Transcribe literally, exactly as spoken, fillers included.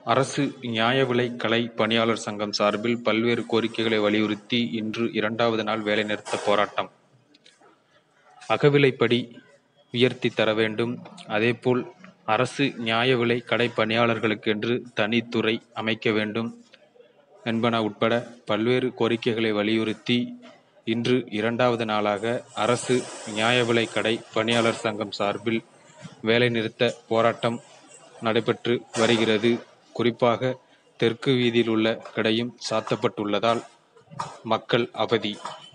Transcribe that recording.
அரசு நியாய விலைக் கடை பணியாளர் சங்கம் சார்பில் பல்வேறு கோரிக்கைகளை வலியுறுத்தி இன்று இரண்டாவது நாள் வேலைநிறுத்த போராட்டம். அகவிலைப்படி உயர்த்தி தர வேண்டும். அதேபோல் அரசு நியாய விலைக் கடை பணியாளர்களுக்கென்று தனித்துறை அமைக்க வேண்டும் என்பன உட்பட பல்வேறு கோரிக்கைகளை வலியுறுத்தி இன்று இரண்டாவது நாளாக அரசு நியாய விலைக் கடை பணியாளர் சங்கம் சார்பில் வேலைநிறுத்த போராட்டம் நடைபெற்று வருகிறது. குறிப்பாக தெற்கு வீதியில் உள்ள கடையும் சாத்தப்பட்டுள்ளதால் மக்கள் அவதி.